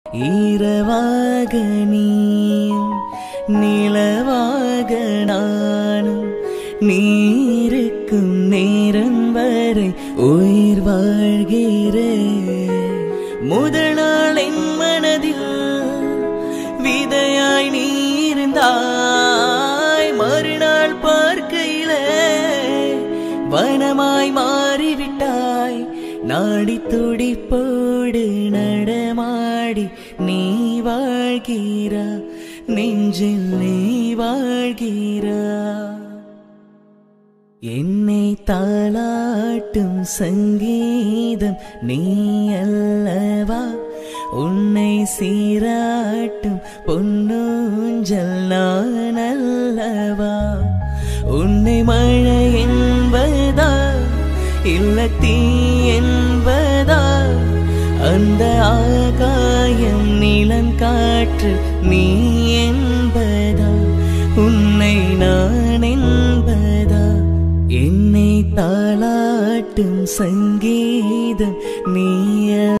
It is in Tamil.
ஈரவாக நீயும் நிலவாக நானும் நீருக்கும் நேரம் வரை உயிர் வாழ்கிறேன். முதல் நாள் என் மனதில் விதையாய் நீ இருந்தாய், மறுநாள் பார்க்கையிலே வனமாய் மாறிவிட்டாய். நாடி துடிப்போடு நடமாடி நீ வாழ்கிறா, நெஞ்சில் நீ வாழ்கிறா. என்னை தாளாட்டும் சங்கீதம் நீ அல்லவா, உன்னை சீராட்டும் பொன்னூஞ்சல் நான் அல்லவா. உன்னை மழை என்பதா இல்ல தீ என்பதா, அந்த ஆகாயம் நிலங்காற்று நீ என்பதா, உன்னை நான் என்பதா. என்னை தாளாட்டும் சங்கீதம் நீ